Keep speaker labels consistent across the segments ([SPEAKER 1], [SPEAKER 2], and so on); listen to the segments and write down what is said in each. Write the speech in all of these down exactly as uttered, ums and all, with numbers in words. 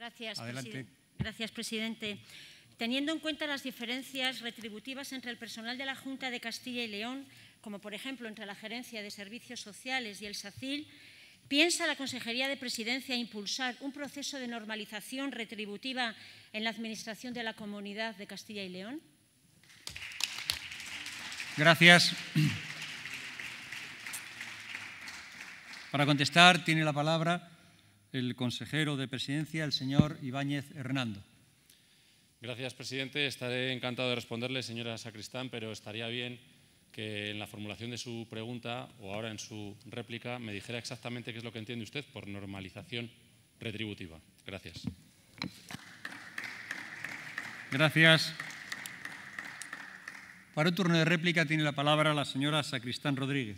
[SPEAKER 1] Gracias,
[SPEAKER 2] Adelante.
[SPEAKER 1] presiden- Gracias, presidente. Teniendo en cuenta las diferencias retributivas entre el personal de la Junta de Castilla y León, como por ejemplo entre la Gerencia de Servicios Sociales y el SACIL, ¿piensa la Consejería de Presidencia impulsar un proceso de normalización retributiva en la Administración de la Comunidad de Castilla y León?
[SPEAKER 2] Gracias. Para contestar, tiene la palabra el consejero de Presidencia, el señor Ibáñez Hernando.
[SPEAKER 3] Gracias, presidente. Estaré encantado de responderle, señora Sacristán, pero estaría bien que en la formulación de su pregunta o ahora en su réplica me dijera exactamente qué es lo que entiende usted por normalización retributiva. Gracias.
[SPEAKER 2] Gracias. Para un turno de réplica tiene la palabra la señora Sacristán Rodríguez.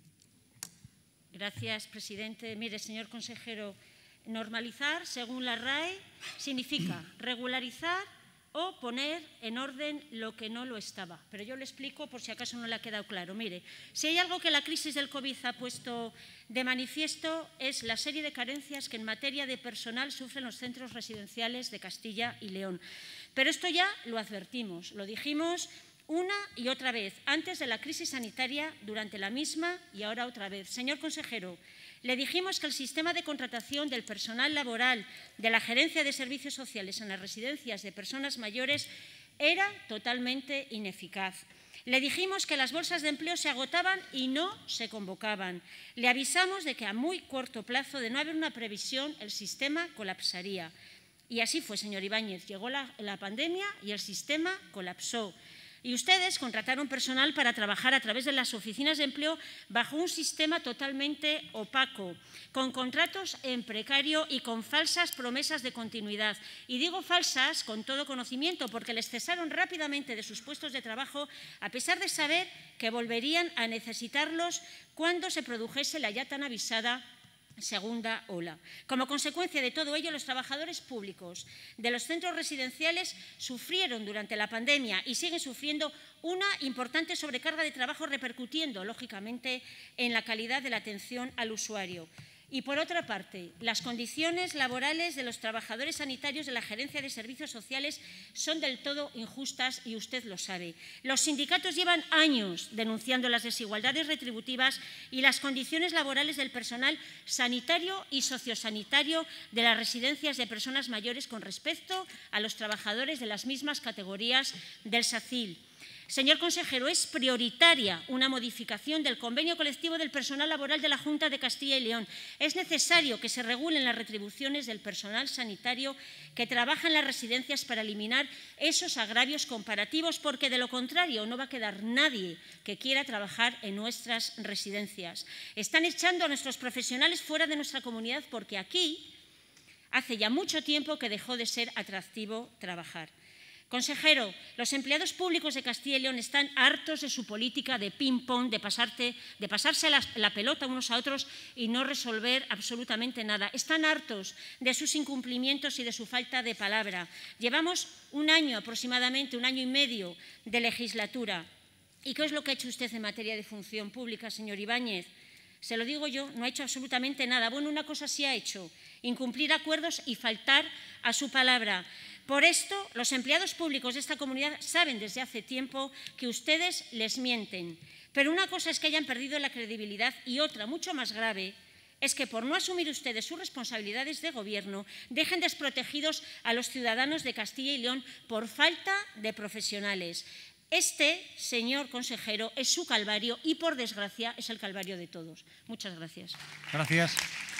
[SPEAKER 1] Gracias, presidente. Mire, señor consejero, normalizar, según la R A E, significa regularizar o poner en orden lo que no lo estaba. Pero yo le explico por si acaso no le ha quedado claro. Mire, si hay algo que la crisis del COVID ha puesto de manifiesto es la serie de carencias que en materia de personal sufren los centros residenciales de Castilla y León. Pero esto ya lo advertimos, lo dijimos una y otra vez, antes de la crisis sanitaria, durante la misma y ahora otra vez. Señor consejero, le dijimos que el sistema de contratación del personal laboral de la Gerencia de Servicios Sociales en las residencias de personas mayores era totalmente ineficaz. Le dijimos que las bolsas de empleo se agotaban y no se convocaban. Le avisamos de que a muy corto plazo, de no haber una previsión, el sistema colapsaría. Y así fue, señor Ibáñez. Llegó la, la pandemia y el sistema colapsó. Y ustedes contrataron personal para trabajar a través de las oficinas de empleo bajo un sistema totalmente opaco, con contratos en precario y con falsas promesas de continuidad. Y digo falsas con todo conocimiento, porque les cesaron rápidamente de sus puestos de trabajo, a pesar de saber que volverían a necesitarlos cuando se produjese la ya tan avisada segunda ola. Como consecuencia de todo ello, los trabajadores públicos de los centros residenciales sufrieron durante la pandemia y siguen sufriendo una importante sobrecarga de trabajo, repercutiendo, lógicamente, en la calidad de la atención al usuario. Y, por otra parte, las condiciones laborales de los trabajadores sanitarios de la Gerencia de Servicios Sociales son del todo injustas y usted lo sabe. Los sindicatos llevan años denunciando las desigualdades retributivas y las condiciones laborales del personal sanitario y sociosanitario de las residencias de personas mayores con respecto a los trabajadores de las mismas categorías del SACIL. Señor consejero, es prioritaria una modificación del convenio colectivo del personal laboral de la Junta de Castilla y León. Es necesario que se regulen las retribuciones del personal sanitario que trabaja en las residencias para eliminar esos agravios comparativos, porque de lo contrario no va a quedar nadie que quiera trabajar en nuestras residencias. Están echando a nuestros profesionales fuera de nuestra comunidad porque aquí hace ya mucho tiempo que dejó de ser atractivo trabajar. Consejero, los empleados públicos de Castilla y León están hartos de su política de ping-pong, de, pasarte, de pasarse la, la pelota unos a otros y no resolver absolutamente nada. Están hartos de sus incumplimientos y de su falta de palabra. Llevamos un año aproximadamente, un año y medio de legislatura. ¿Y qué es lo que ha hecho usted en materia de función pública, señor Ibáñez? Se lo digo yo, no ha hecho absolutamente nada. Bueno, una cosa sí ha hecho, incumplir acuerdos y faltar a su palabra. Por esto, los empleados públicos de esta comunidad saben desde hace tiempo que ustedes les mienten. Pero una cosa es que hayan perdido la credibilidad y otra, mucho más grave, es que por no asumir ustedes sus responsabilidades de gobierno, dejen desprotegidos a los ciudadanos de Castilla y León por falta de profesionales. Este, señor consejero, es su calvario y, por desgracia, es el calvario de todos. Muchas gracias.
[SPEAKER 2] Gracias.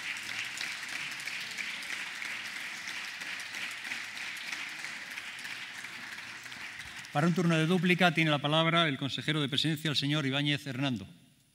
[SPEAKER 2] Para un turno de dúplica tiene la palabra el consejero de Presidencia, el señor Ibáñez Hernando.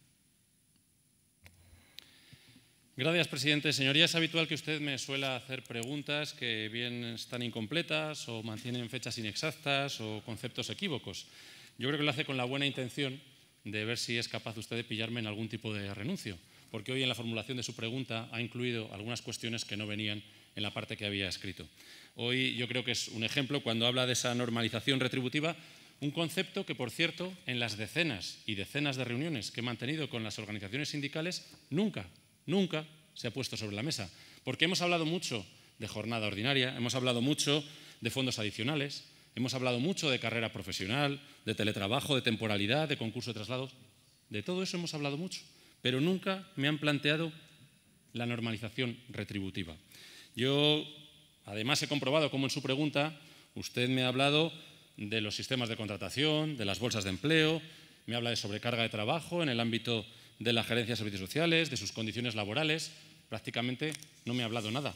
[SPEAKER 3] Gracias, presidente. Señoría, es habitual que usted me suela hacer preguntas que bien están incompletas o mantienen fechas inexactas o conceptos equívocos. Yo creo que lo hace con la buena intención de ver si es capaz usted de pillarme en algún tipo de renuncio, porque hoy en la formulación de su pregunta ha incluido algunas cuestiones que no venían en la parte que había escrito. Hoy yo creo que es un ejemplo cuando habla de esa normalización retributiva, un concepto que, por cierto, en las decenas y decenas de reuniones que he mantenido con las organizaciones sindicales, nunca, nunca se ha puesto sobre la mesa. Porque hemos hablado mucho de jornada ordinaria, hemos hablado mucho de fondos adicionales, hemos hablado mucho de carrera profesional, de teletrabajo, de temporalidad, de concurso de traslados. De todo eso hemos hablado mucho, pero nunca me han planteado la normalización retributiva. Yo, además, he comprobado cómo en su pregunta usted me ha hablado de los sistemas de contratación, de las bolsas de empleo, me habla de sobrecarga de trabajo en el ámbito de la gerencia de servicios sociales, de sus condiciones laborales. Prácticamente no me ha hablado nada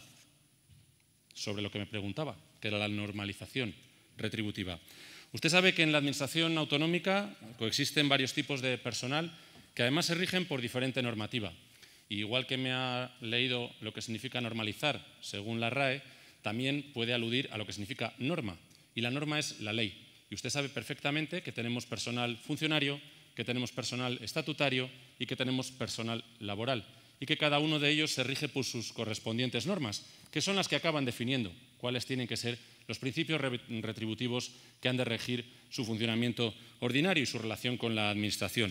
[SPEAKER 3] sobre lo que me preguntaba, que era la normalización retributiva. Usted sabe que en la Administración autonómica coexisten varios tipos de personal que además se rigen por diferente normativa. Y igual que me ha leído lo que significa normalizar según la R A E, también puede aludir a lo que significa norma. Y la norma es la ley. Y usted sabe perfectamente que tenemos personal funcionario, que tenemos personal estatutario y que tenemos personal laboral. Y que cada uno de ellos se rige por sus correspondientes normas, que son las que acaban definiendo cuáles tienen que ser los principios retributivos que han de regir su funcionamiento ordinario y su relación con la Administración.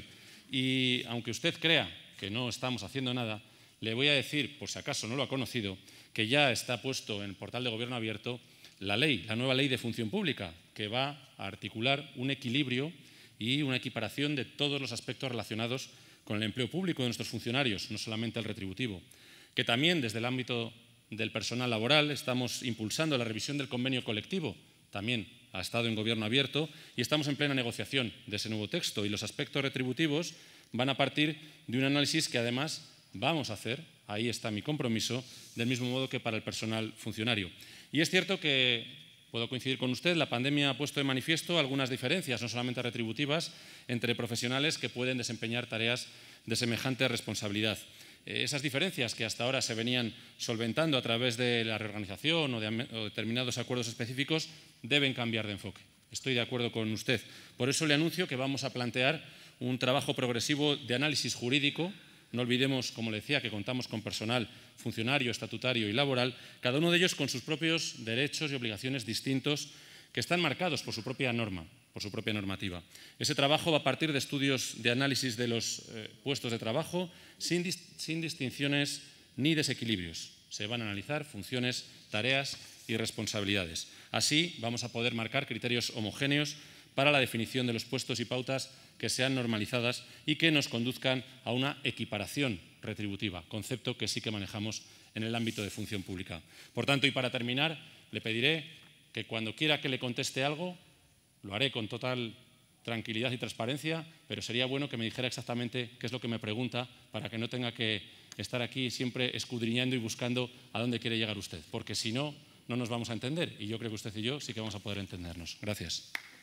[SPEAKER 3] Y aunque usted crea que no estamos haciendo nada, le voy a decir, por si acaso no lo ha conocido, que ya está puesto en el portal de Gobierno Abierto la ley, la nueva ley de función pública, que va a articular un equilibrio y una equiparación de todos los aspectos relacionados con el empleo público de nuestros funcionarios, no solamente el retributivo. Que también desde el ámbito del personal laboral estamos impulsando la revisión del convenio colectivo, también ha estado en Gobierno Abierto, y estamos en plena negociación de ese nuevo texto. Y los aspectos retributivos van a partir de un análisis que además vamos a hacer, ahí está mi compromiso, del mismo modo que para el personal funcionario. Y es cierto que, puedo coincidir con usted, la pandemia ha puesto de manifiesto algunas diferencias, no solamente retributivas, entre profesionales que pueden desempeñar tareas de semejante responsabilidad. Esas diferencias que hasta ahora se venían solventando a través de la reorganización o de o determinados acuerdos específicos deben cambiar de enfoque. Estoy de acuerdo con usted. Por eso le anuncio que vamos a plantear un trabajo progresivo de análisis jurídico. No olvidemos, como le decía, que contamos con personal funcionario, estatutario y laboral, cada uno de ellos con sus propios derechos y obligaciones distintos que están marcados por su propia norma, por su propia normativa. Ese trabajo va a partir de estudios de análisis de los eh, puestos de trabajo sin, dis sin distinciones ni desequilibrios. Se van a analizar funciones, tareas y responsabilidades. Así vamos a poder marcar criterios homogéneos para la definición de los puestos y pautas que sean normalizadas y que nos conduzcan a una equiparación retributiva, concepto que sí que manejamos en el ámbito de función pública. Por tanto, y para terminar, le pediré que cuando quiera que le conteste algo, lo haré con total tranquilidad y transparencia, pero sería bueno que me dijera exactamente qué es lo que me pregunta para que no tenga que estar aquí siempre escudriñando y buscando a dónde quiere llegar usted, porque si no, no nos vamos a entender y yo creo que usted y yo sí que vamos a poder entendernos. Gracias.